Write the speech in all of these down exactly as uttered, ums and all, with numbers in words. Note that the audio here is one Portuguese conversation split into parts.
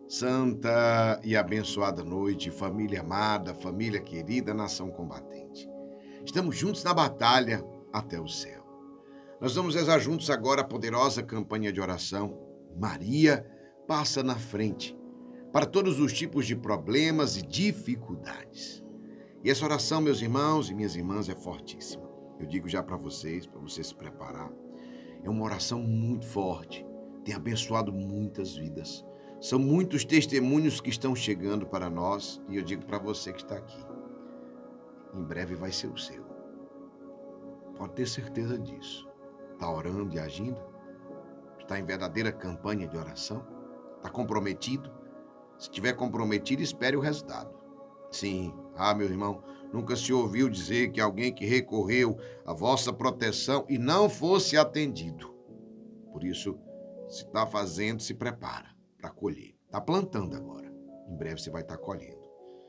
Santa e abençoada noite, família amada, família querida, nação combatente. Estamos juntos na batalha até o céu. Nós vamos rezar juntos agora a poderosa campanha de oração Maria passa na frente, para todos os tipos de problemas e dificuldades. E essa oração, meus irmãos e minhas irmãs, é fortíssima. Eu digo já para vocês, para você se preparar. É uma oração muito forte, tem abençoado muitas vidas. São muitos testemunhos que estão chegando para nós e eu digo para você que está aqui, em breve vai ser o seu. Pode ter certeza disso. Está orando e agindo? Está em verdadeira campanha de oração? Está comprometido? Se estiver comprometido, espere o resultado. Sim, ah, meu irmão, nunca se ouviu dizer que alguém que recorreu à vossa proteção e não fosse atendido. Por isso, se está fazendo, se prepara para colher. Está plantando agora. Em breve você vai estar colhendo.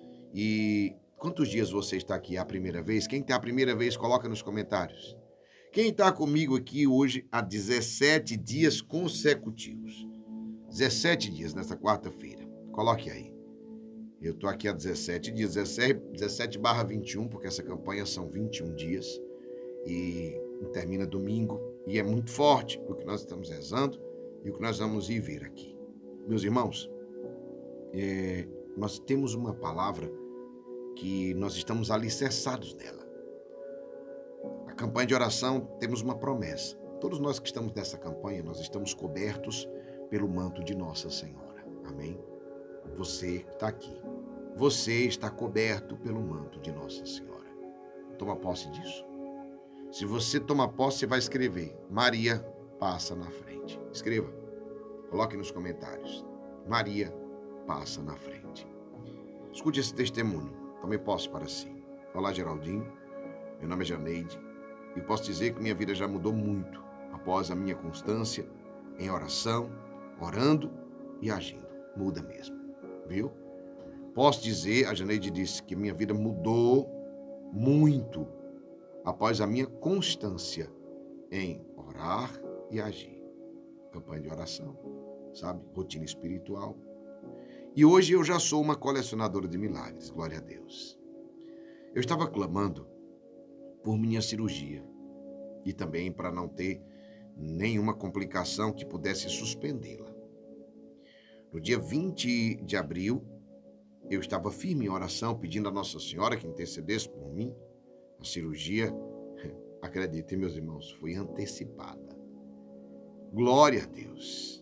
E quantos dias você está aqui a primeira vez? Quem está a primeira vez, coloca nos comentários. Quem está comigo aqui hoje há dezessete dias consecutivos? dezessete dias nesta quarta-feira. Coloque aí. Eu estou aqui há dezessete dias, dezessete barra vinte e um, porque essa campanha são vinte e um dias. E termina domingo. E é muito forte o que nós estamos rezando e o que nós vamos ir ver aqui. Meus irmãos, é, nós temos uma palavra que nós estamos alicerçados nela. A campanha de oração, temos uma promessa. Todos nós que estamos nessa campanha, nós estamos cobertos pelo manto de Nossa Senhora. Amém? Você está aqui. Você está coberto pelo manto de Nossa Senhora. Toma posse disso. Se você toma posse, você vai escrever: Maria passa na frente. Escreva. Coloque nos comentários. Maria passa na frente. Escute esse testemunho. Tome posse para si. Olá, Geraldinho. Meu nome é Janeide. E posso dizer que minha vida já mudou muito após a minha constância em oração, orando e agindo. Muda mesmo. Viu? Posso dizer, a Janeide disse, que minha vida mudou muito após a minha constância em orar e agir. Campanha de oração, sabe? Rotina espiritual. E hoje eu já sou uma colecionadora de milagres, glória a Deus. Eu estava clamando por minha cirurgia e também para não ter nenhuma complicação que pudesse suspendê-la. No dia vinte de abril, eu estava firme em oração, pedindo a Nossa Senhora que intercedesse por mim. A cirurgia, acreditem, meus irmãos, foi antecipada. Glória a Deus.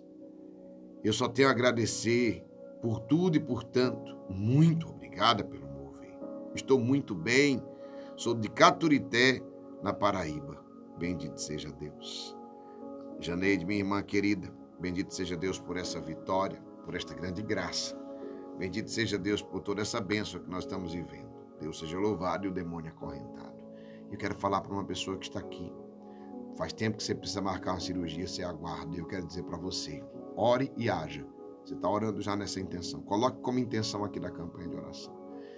Eu só tenho a agradecer por tudo e por tanto. Muito obrigada pelo mover. Estou muito bem. Sou de Caturité, na Paraíba. Bendito seja Deus. Janeide, minha irmã querida, bendito seja Deus por essa vitória, por esta grande graça. Bendito seja Deus por toda essa bênção que nós estamos vivendo. Deus seja louvado e o demônio acorrentado. Eu quero falar para uma pessoa que está aqui. Faz tempo que você precisa marcar uma cirurgia, você aguarda. E eu quero dizer para você, ore e haja. Você está orando já nessa intenção. Coloque como intenção aqui da campanha de oração.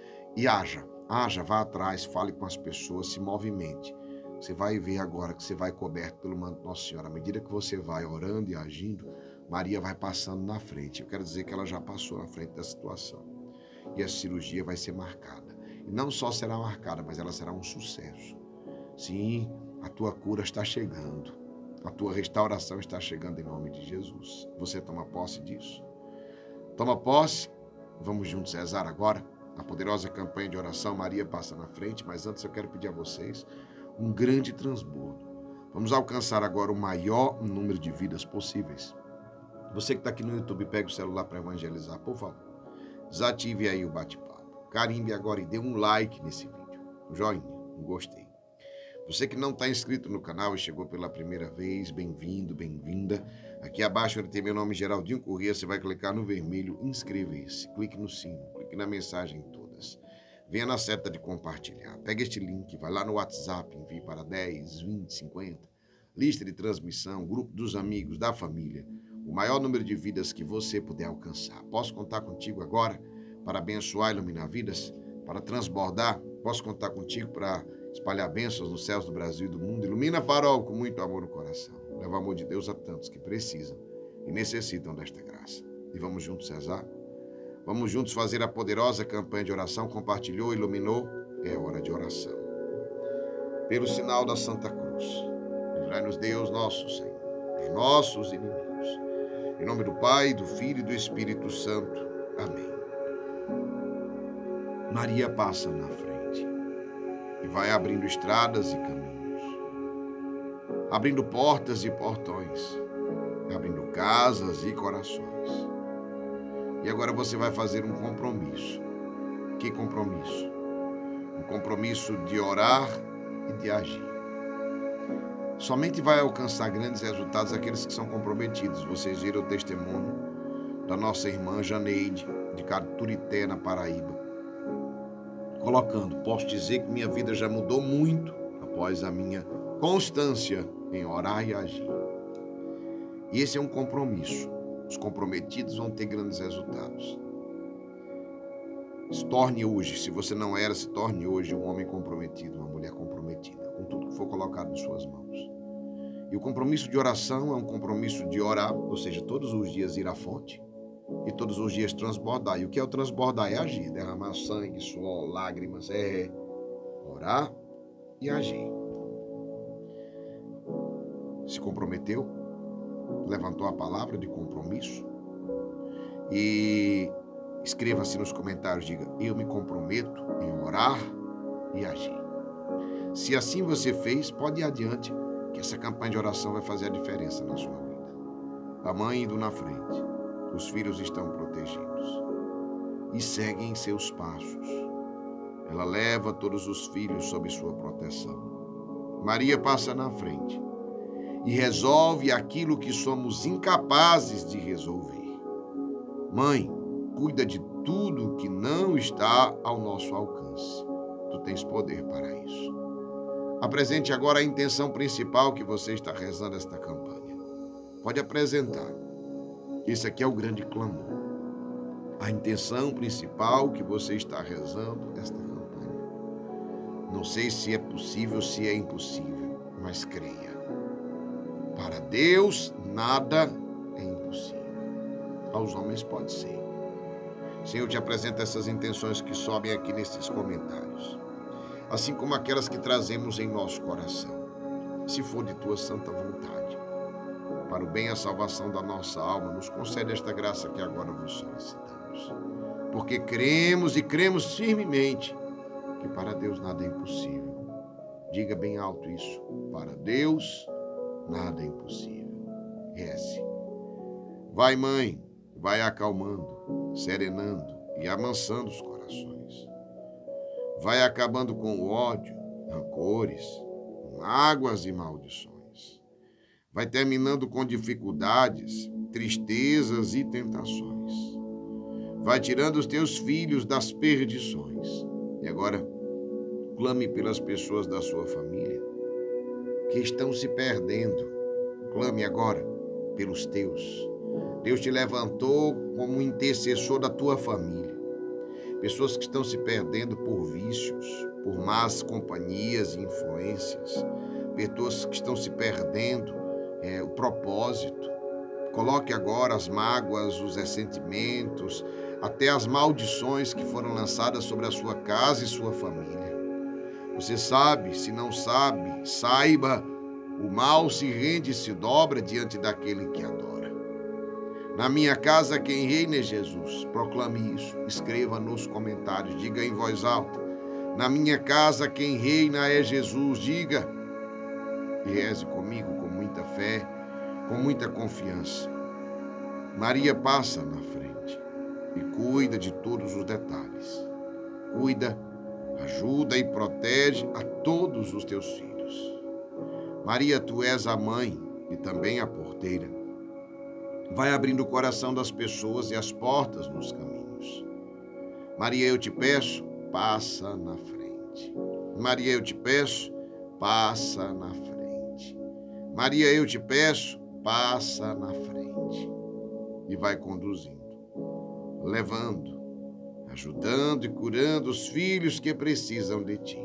E haja, haja, vá atrás, fale com as pessoas, se movimente. Você vai ver agora que você vai coberto pelo manto de Nossa Senhora. À medida que você vai orando e agindo, Maria vai passando na frente. Eu quero dizer que ela já passou na frente da situação. E a cirurgia vai ser marcada. E não só será marcada, mas ela será um sucesso. Sim, a tua cura está chegando. A tua restauração está chegando em nome de Jesus. Você toma posse disso? Toma posse. Vamos juntos rezar agora a poderosa campanha de oração Maria passa na frente. Mas antes eu quero pedir a vocês um grande transbordo. Vamos alcançar agora o maior número de vidas possíveis. Você que está aqui no YouTube, pega o celular para evangelizar, por favor. Desative aí o bate-papo. Carimbe agora e dê um like nesse vídeo. Um joinha, um gostei. Você que não está inscrito no canal e chegou pela primeira vez, bem-vindo, bem-vinda. Aqui abaixo onde tem meu nome, Geraldinho Corrêa, você vai clicar no vermelho, inscrever-se, clique no sino, clique na mensagem todas. Venha na seta de compartilhar. Pega este link, vai lá no WhatsApp, envie para dez, vinte, cinquenta. Lista de transmissão, grupo dos amigos, da família. O maior número de vidas que você puder alcançar. Posso contar contigo agora para abençoar e iluminar vidas? Para transbordar? Posso contar contigo para espalhar bênçãos nos céus do Brasil e do mundo? Ilumina farol com muito amor no coração. Leva o amor de Deus a tantos que precisam e necessitam desta graça. E vamos juntos rezar? Vamos juntos fazer a poderosa campanha de oração. Compartilhou, iluminou? É hora de oração. Pelo sinal da Santa Cruz, livrai-nos Deus nosso Senhor, dos nossos inimigos. Em nome do Pai, do Filho e do Espírito Santo. Amém. Maria passa na frente e vai abrindo estradas e caminhos, abrindo portas e portões, abrindo casas e corações. E agora você vai fazer um compromisso. Que compromisso? Um compromisso de orar e de agir. Somente vai alcançar grandes resultados aqueles que são comprometidos. Vocês viram o testemunho da nossa irmã Janeide, de Caturité, na Paraíba, colocando: posso dizer que minha vida já mudou muito após a minha constância em orar e agir. E esse é um compromisso. Os comprometidos vão ter grandes resultados. Se torne hoje, se você não era, se torne hoje um homem comprometido, uma mulher comprometida, com tudo que for colocado em suas mãos. E o compromisso de oração é um compromisso de orar, ou seja, todos os dias ir à fonte e todos os dias transbordar. E o que é o transbordar? É agir, derramar sangue, suor, lágrimas, é orar e agir. Se comprometeu? Levantou a palavra de compromisso? E escreva-se nos comentários, diga: eu me comprometo em orar e agir. Se assim você fez, pode ir adiante, que essa campanha de oração vai fazer a diferença na sua vida. A mãe indo na frente, os filhos estão protegidos e seguem seus passos. Ela leva todos os filhos sob sua proteção. Maria passa na frente e resolve aquilo que somos incapazes de resolver. Mãe, cuida de tudo que não está ao nosso alcance. Tu tens poder para isso. Apresente agora a intenção principal que você está rezando esta campanha. Pode apresentar. Esse aqui é o grande clamor. A intenção principal que você está rezando esta campanha. Não sei se é possível, se é impossível, mas creia. Para Deus, nada é impossível. Aos homens pode ser. Senhor, eu te apresento essas intenções que sobem aqui nesses comentários, assim como aquelas que trazemos em nosso coração, se for de tua santa vontade. Para o bem e a salvação da nossa alma, nos concede esta graça que agora vos solicitamos. Porque cremos e cremos firmemente que para Deus nada é impossível. Diga bem alto isso. Para Deus nada é impossível. Reze. Vai, mãe, vai acalmando, serenando e amansando os corações. Vai acabando com o ódio, rancores, mágoas e maldições. Vai terminando com dificuldades, tristezas e tentações. Vai tirando os teus filhos das perdições. E agora, clame pelas pessoas da sua família que estão se perdendo. Clame agora pelos teus. Deus te levantou como intercessor da tua família. Pessoas que estão se perdendo por vícios, por más companhias e influências. Pessoas que estão se perdendo é, o propósito. Coloque agora as mágoas, os ressentimentos, até as maldições que foram lançadas sobre a sua casa e sua família. Você sabe, se não sabe, saiba, o mal se rende e se dobra diante daquele que adora. Na minha casa quem reina é Jesus. Proclame isso, escreva nos comentários, diga em voz alta. Na minha casa quem reina é Jesus. Diga e reze comigo com muita fé, com muita confiança. Maria passa na frente e cuida de todos os detalhes. Cuida, ajuda e protege a todos os teus filhos. Maria, tu és a mãe e também a porteira. Vai abrindo o coração das pessoas e as portas nos caminhos. Maria, eu te peço, passa na frente. Maria, eu te peço, passa na frente. Maria, eu te peço, passa na frente. E vai conduzindo, levando, ajudando e curando os filhos que precisam de ti.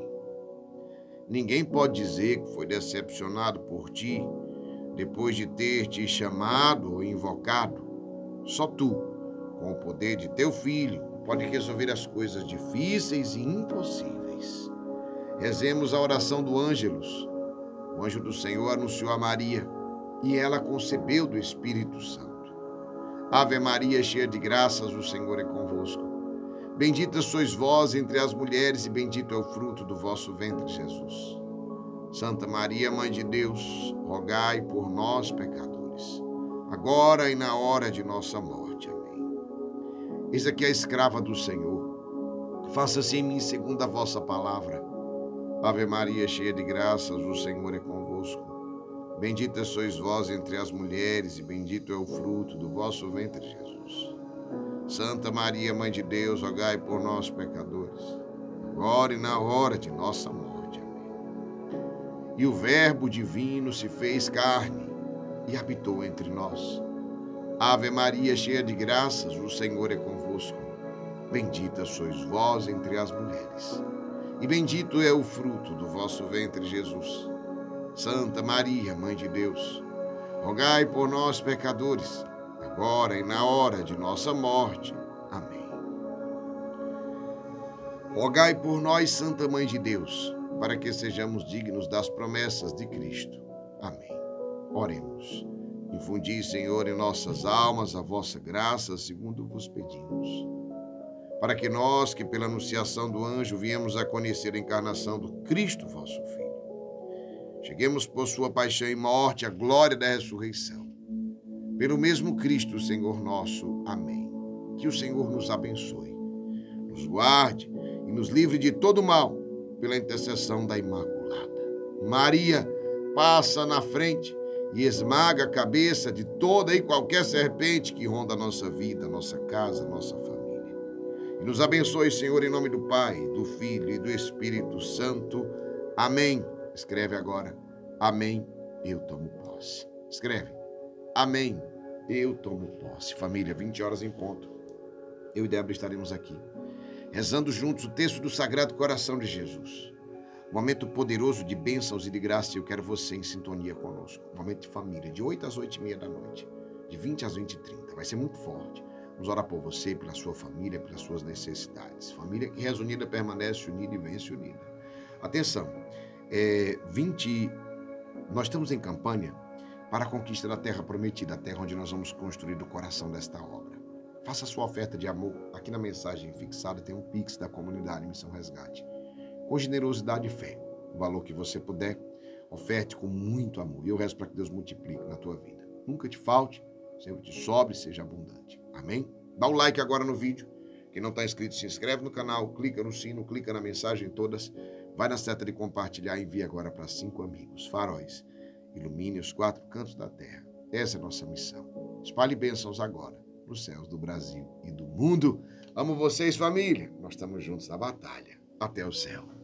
Ninguém pode dizer que foi decepcionado por ti depois de ter te chamado ou invocado. Só tu, com o poder de teu Filho, pode resolver as coisas difíceis e impossíveis. Rezemos a oração do Ângelus. O anjo do Senhor anunciou a Maria, e ela concebeu do Espírito Santo. Ave Maria, cheia de graças, o Senhor é convosco. Bendita sois vós entre as mulheres, e bendito é o fruto do vosso ventre, Jesus. Santa Maria, Mãe de Deus, rogai por nós, pecadores, agora e na hora de nossa morte. Amém. Eis aqui a escrava do Senhor. Faça-se em mim segundo a vossa palavra. Ave Maria, cheia de graças, o Senhor é convosco. Bendita sois vós entre as mulheres, e bendito é o fruto do vosso ventre, Jesus. Santa Maria, Mãe de Deus, rogai por nós, pecadores, agora e na hora de nossa morte. Amém. E o Verbo divino se fez carne e habitou entre nós. Ave Maria, cheia de graças, o Senhor é convosco. Bendita sois vós entre as mulheres, e bendito é o fruto do vosso ventre, Jesus. Santa Maria, Mãe de Deus, rogai por nós, pecadores, agora e na hora de nossa morte. Amém. Rogai por nós, Santa Mãe de Deus, para que sejamos dignos das promessas de Cristo. Amém. Oremos. Infundi, Senhor, em nossas almas a vossa graça, segundo vos pedimos, para que nós, que pela anunciação do anjo viemos a conhecer a encarnação do Cristo, vosso Filho, cheguemos por sua paixão e morte à glória da ressurreição. Pelo mesmo Cristo, Senhor nosso. Amém. Que o Senhor nos abençoe, nos guarde e nos livre de todo mal, pela intercessão da Imaculada. Maria, passa na frente e esmaga a cabeça de toda e qualquer serpente que ronda a nossa vida, nossa casa, nossa família. E nos abençoe, Senhor, em nome do Pai, do Filho e do Espírito Santo. Amém. Escreve agora. Amém. Eu tomo posse. Escreve. Amém. Eu tomo posse. Família, vinte horas em ponto. Eu e Débora estaremos aqui, rezando juntos o texto do Sagrado Coração de Jesus. Um momento poderoso de bênçãos e de graça, e eu quero você em sintonia conosco. Um momento de família, de oito às oito e meia da noite, de vinte às vinte e trinta. Vai ser muito forte. Vamos orar por você, pela sua família, pelas suas necessidades. Família que reza unida, permanece unida e vence unida. Atenção, é, vinte... nós estamos em campanha para a conquista da terra prometida, a terra onde nós vamos construir o coração desta obra. Faça a sua oferta de amor. Aqui na mensagem fixada tem um Pix da comunidade Missão Resgate. Com generosidade e fé, o valor que você puder, oferte com muito amor. E eu rezo para que Deus multiplique na tua vida. Nunca te falte, sempre te sobre e seja abundante. Amém? Dá um like agora no vídeo. Quem não está inscrito, se inscreve no canal, clica no sino, clica na mensagem todas, vai na seta de compartilhar e envia agora para cinco amigos. Faróis, ilumine os quatro cantos da terra. Essa é a nossa missão. Espalhe bênçãos agora nos céus do Brasil e do mundo. Amo vocês, família. Nós estamos juntos na batalha. Até o céu.